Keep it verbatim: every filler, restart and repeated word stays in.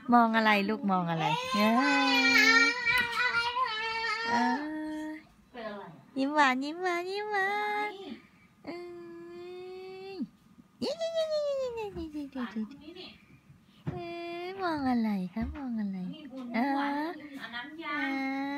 มองอะไรลูกมองอะไรเอ้ยเอ้ยยิ้มหวานยิ้มหวานยิ้มหวานเอ้ยยิ้มยิ้มยิ้มยิ้มยิ้มยิ้มยิ้มยิ้มยิ้มเอ้ยมองอะไรครับมองอะไรเออ